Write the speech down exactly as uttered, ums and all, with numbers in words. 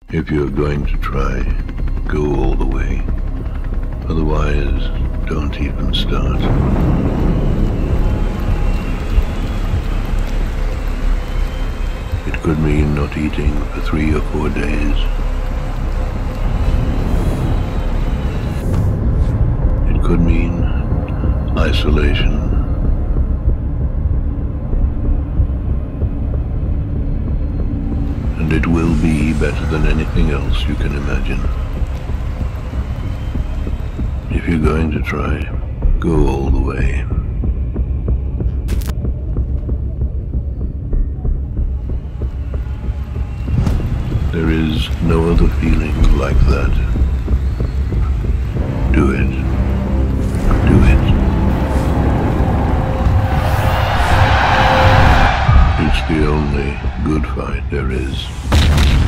If you're going to try, go all the way. Otherwise, don't even start. It could mean not eating for three or four days. It could mean isolation. And it will be better than anything else you can imagine. If you're going to try, go all the way. There is no other feeling like that. Do it. Do it. It's the only good fight there is.